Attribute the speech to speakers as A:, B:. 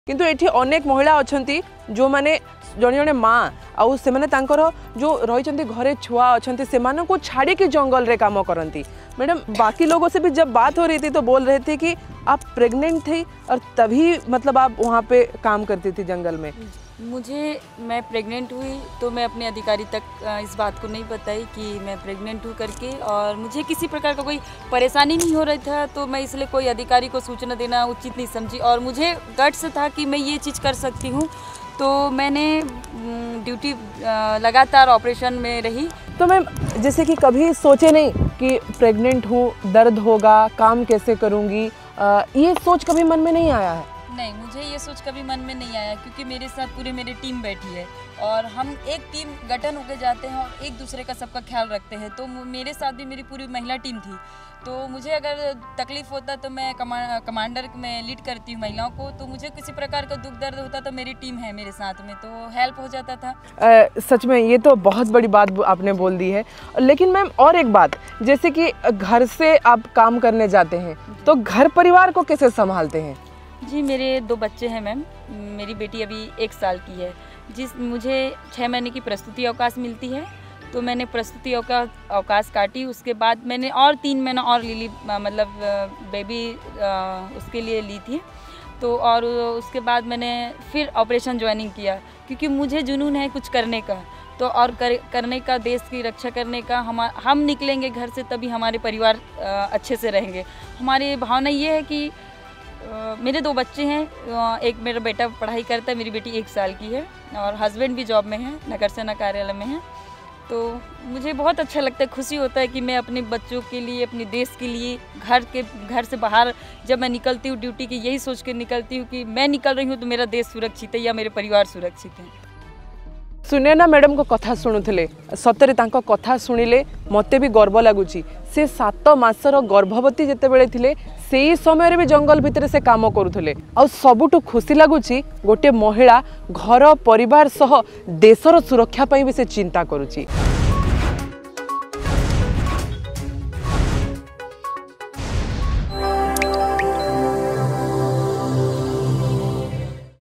A: किंतु एठी अनेक महिला अछंती जो माने जड़े जड़े माँ आउ से माने तांकर जो रही घरे छुआ अच्छा से को छाड़ी के जंगल रे काम करती। मैडम बाकी लोगों से भी जब बात हो रही थी तो बोल रहे थे कि आप प्रेग्नेंट थी और तभी मतलब आप वहाँ पे काम करती थी जंगल में।
B: मैं प्रेग्नेंट हुई तो मैं अपने अधिकारी तक इस बात को नहीं बताई कि मैं प्रेग्नेंट हूँ करके, और मुझे किसी प्रकार का कोई परेशानी नहीं हो रही था, तो मैं इसलिए कोई अधिकारी को सूचना देना उचित नहीं समझी और मुझे गट्स था कि मैं ये चीज़ कर सकती हूँ, तो मैंने ड्यूटी लगातार ऑपरेशन में रही।
A: तो मैम जैसे कि कभी सोचे नहीं कि प्रेग्नेंट हूँ, दर्द होगा, काम कैसे करूँगी, ये सोच कभी मन में नहीं आया है?
B: नहीं, मुझे ये सोच कभी मन में नहीं आया, क्योंकि मेरे साथ पूरी मेरी टीम बैठी है और हम एक टीम गठन होकर जाते हैं और एक दूसरे का सबका ख्याल रखते हैं। तो मेरे साथ भी मेरी पूरी महिला टीम थी, तो मुझे अगर तकलीफ़ होता तो मैं कमांडर में लीड करती हूँ महिलाओं को, तो मुझे किसी प्रकार का दुख दर्द होता तो मेरी टीम है मेरे साथ में, तो हेल्प हो जाता था।
A: सच में ये तो बहुत बड़ी बात आपने बोल दी है। लेकिन मैम और एक बात, जैसे कि घर से आप काम करने जाते हैं तो घर परिवार को कैसे संभालते हैं?
B: जी, मेरे 2 बच्चे हैं मैम। मेरी बेटी अभी 1 साल की है, मुझे 6 महीने की प्रस्तुति अवकाश मिलती है, तो मैंने प्रस्तुति अवकाश काटी। उसके बाद मैंने और 3 महीना और ली मतलब बेबी उसके लिए ली थी, तो और उसके बाद मैंने फिर ऑपरेशन ज्वाइनिंग किया, क्योंकि मुझे जुनून है कुछ करने का, तो और करने का, देश की रक्षा करने का। हम निकलेंगे घर से तभी हमारे परिवार अच्छे से रहेंगे। हमारी भावना ये है कि मेरे 2 बच्चे हैं, एक मेरा बेटा पढ़ाई करता है, मेरी बेटी 1 साल की है, और हस्बैंड भी जॉब में है, नगर सेना कार्यालय में है। तो मुझे बहुत अच्छा लगता है, खुशी होता है कि मैं अपने बच्चों के लिए, अपने देश के लिए, घर से बाहर जब मैं निकलती हूँ ड्यूटी की, यही सोच के निकलती हूँ कि मैं निकल रही हूँ तो मेरा देश सुरक्षित है या मेरे परिवार सुरक्षित है।
A: सुने ना मैडम को कथा शुणुले, सतरे तांको कथा शुणिले मते भी गर्व लगुच। से 7 मासर गर्भवती जेतेबेले थिले सेही समय भी जंगल भितर से काम करुले। आ सबुठु खुशी लगुच गोटे महिला घर परिवार सह देशर सुरक्षा भी से चिंता करुची।